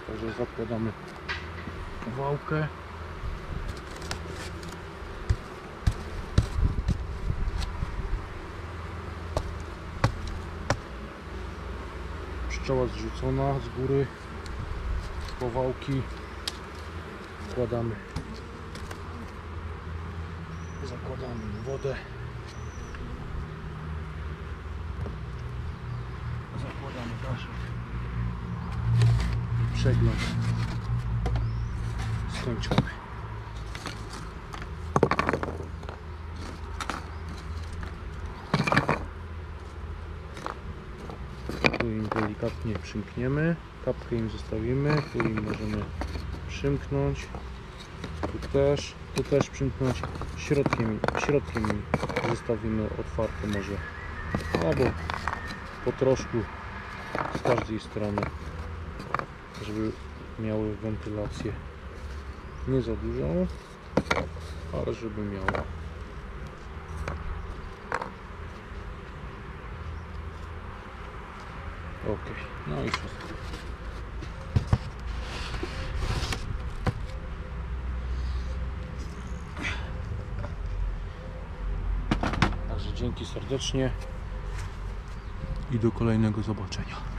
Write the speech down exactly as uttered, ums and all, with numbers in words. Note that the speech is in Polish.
Także zakładamy wałkę. Pszczoła zrzucona z góry. Po wałki wkładamy, zakładamy wodę, zakładamy daszek i przegląd skończony. Tu im delikatnie przymkniemy, kapkę im zostawimy, tu im możemy przymknąć, tu też, tu też przymknąć, środkiem, środkiem im zostawimy otwarte może, albo po troszku z każdej strony, żeby miały wentylację nie za dużą, ale żeby miała. Ok, no i wszystko. Także dzięki serdecznie i do kolejnego zobaczenia.